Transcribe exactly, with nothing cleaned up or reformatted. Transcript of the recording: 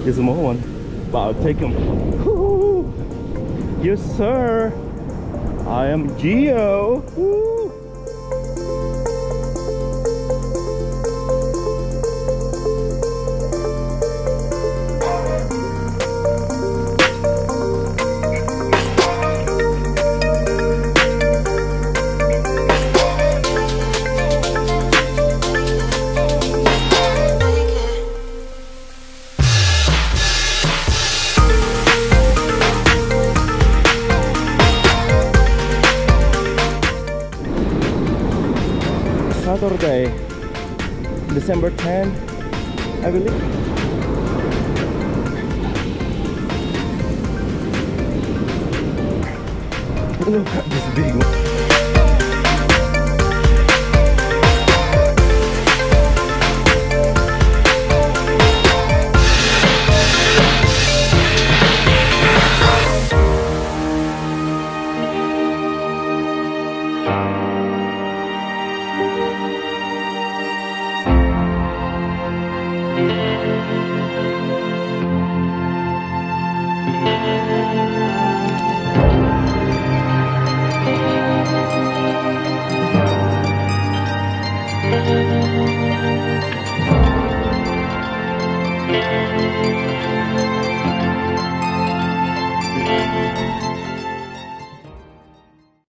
It's a small one, but I'll take him. Woo! Yes, sir. I am Geo. Woo! Saturday, December tenth, I believe. Look at this big one.